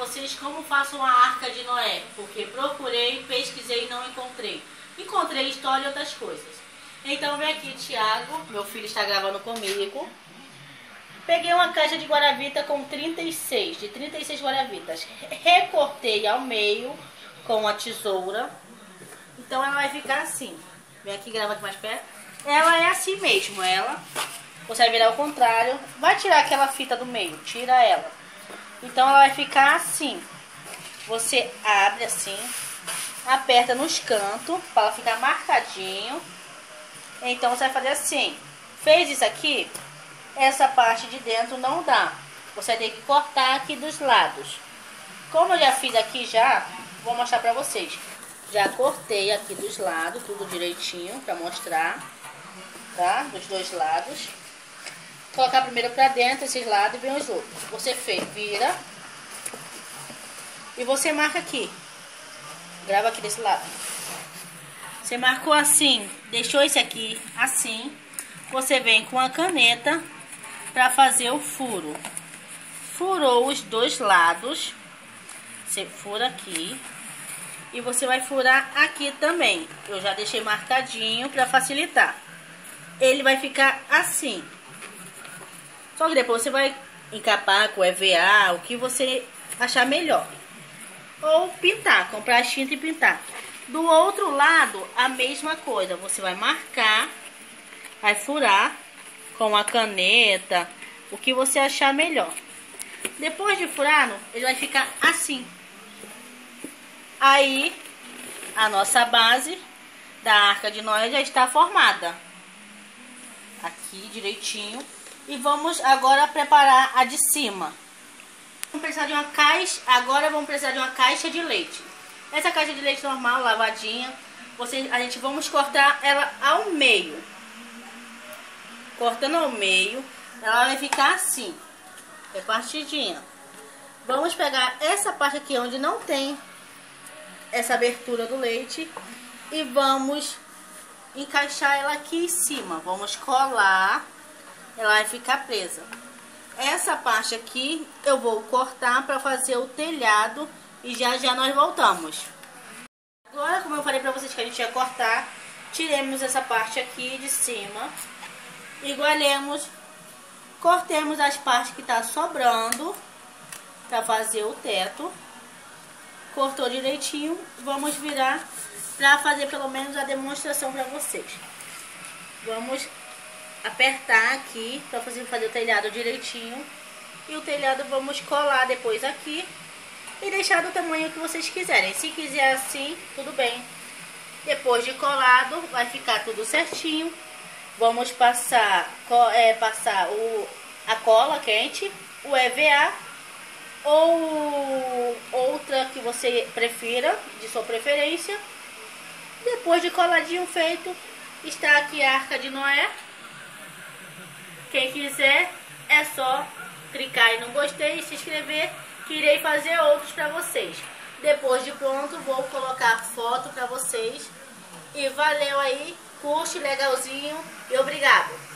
vocês como faço uma arca de Noé, porque procurei, pesquisei e não encontrei. Encontrei história e outras coisas. Então vem aqui, Thiago, meu filho está gravando comigo. Peguei uma caixa de guaravita com 36 guaravitas. Recortei ao meio com a tesoura. Então ela vai ficar assim. Vem aqui, grava aqui mais perto. Ela é assim mesmo, ela. Você vai virar ao contrário. Vai tirar aquela fita do meio, tira ela. Então ela vai ficar assim. Você abre assim, aperta nos cantos para ela ficar marcadinho. Então você vai fazer assim. Fez isso aqui, essa parte de dentro não dá. Você vai ter que cortar aqui dos lados. Como eu já fiz aqui já, vou mostrar para vocês. Já cortei aqui dos lados, tudo direitinho para mostrar, tá? Dos dois lados. Colocar primeiro para dentro esses lados e vem os outros. Você vira e você marca aqui. Grava aqui desse lado. Você marcou assim, deixou esse aqui assim. Você vem com a caneta para fazer o furo. Furou os dois lados. Você fura aqui. E você vai furar aqui também. Eu já deixei marcadinho para facilitar. Ele vai ficar assim. Só que depois você vai encapar com EVA, o que você achar melhor. Ou pintar, comprar as tintas e pintar. Do outro lado, a mesma coisa. Você vai marcar, vai furar com a caneta, o que você achar melhor. Depois de furar, ele vai ficar assim. Aí, a nossa base da Arca de Noé já está formada. Aqui, direitinho. E vamos agora preparar a de cima. Vamos precisar de uma caixa. Agora vamos precisar de uma caixa de leite. Essa caixa de leite normal, lavadinha. Vamos cortar ela ao meio. Cortando ao meio, ela vai ficar assim, repartidinha. Vamos pegar essa parte aqui onde não tem essa abertura do leite e vamos encaixar ela aqui em cima. Vamos colar. Ela vai ficar presa. Essa parte aqui eu vou cortar para fazer o telhado e já já nós voltamos. Agora, como eu falei para vocês que a gente ia cortar, tiremos essa parte aqui de cima, igualemos, cortemos as partes que tá sobrando para fazer o teto. Cortou direitinho, vamos virar para fazer pelo menos a demonstração para vocês. Vamos apertar aqui para fazer o telhado direitinho. E o telhado vamos colar depois aqui e deixar do tamanho que vocês quiserem. Se quiser assim, tudo bem. Depois de colado, vai ficar tudo certinho. Vamos passar a cola quente, o EVA ou outra que você prefira, de sua preferência. Depois de coladinho feito, está aqui a Arca de Noé. Quem quiser, é só clicar em no gostei e se inscrever, que irei fazer outros para vocês. Depois de pronto, vou colocar foto para vocês. E valeu aí, curte, legalzinho e obrigado!